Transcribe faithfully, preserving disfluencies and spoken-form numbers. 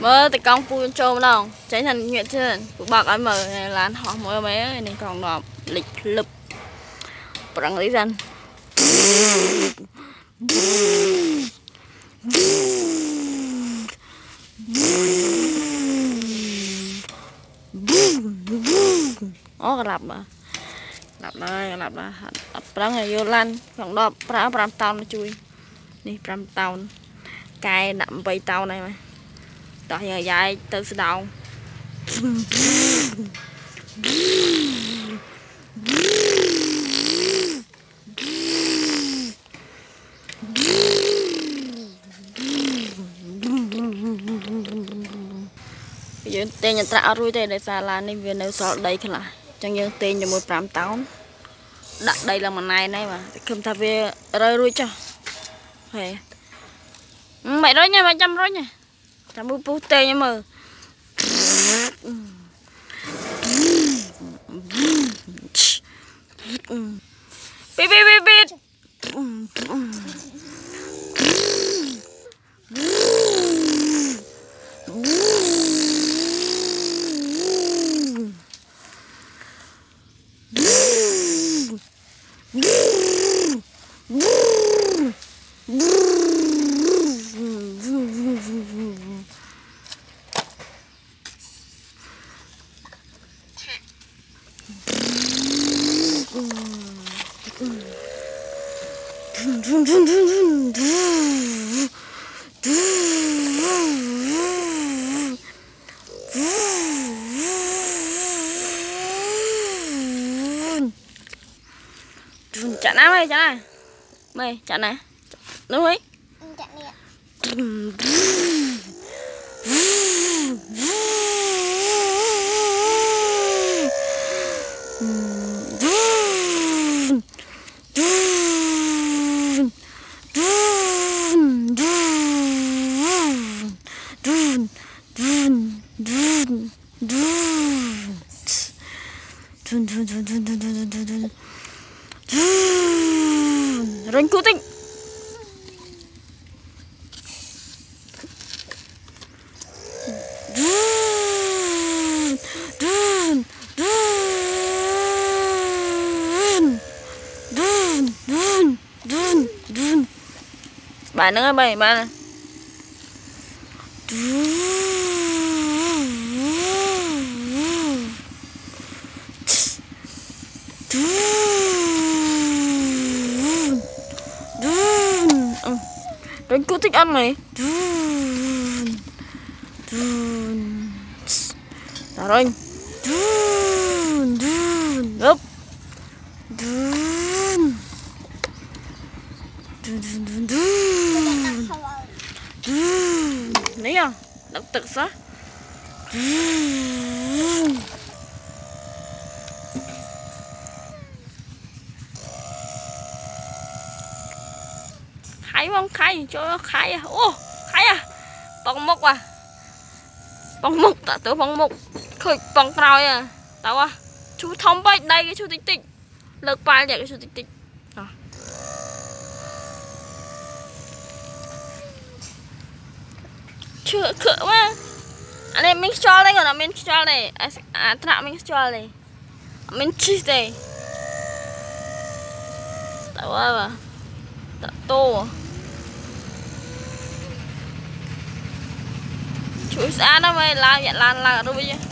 mơ thì con pui trôm đâu tránh thành nguyện chứ của bạc ấy mở này là họ mỗi mấy này còn nó lịch lực bằng lý dân ó lặp mà lặp đây lặp là lặp đó ngày vô lan còn đó pra pram tao nó chui đi pram tao cài nặng vây tao này mà tao giờ dài từ đầu giờ tên nhận trả rồi đây để xa là nên viên nếu sợ đây là chẳng như tên cho một pram tao đặt đây là một này này mà không ta về rơi rồi cho hè mày đó nha mày chăm rồi nha chăm bút bút tê nha mờ bít bít bít bít chặn á mày chặn này mày chặn này đúng ấy chặn rinh cố tinh bài nữa bài bài Rinh cố thích ăn này đó Rinh gấp đấy à đọc tự sao khai không khai cho khai à ô khai à bông mốc à bông mốc tạ tử bông mốc khơi bông phao à tao à chú thông bay đây cái chú tích tích lực bài để cái chú tích tích à. Chưa khở mà anh em mình cho đây còn là mình cho này à thằng mình cho này mình chi đây tao à tao tô chuối xa nó mới làm nhận lan là đâu bây giờ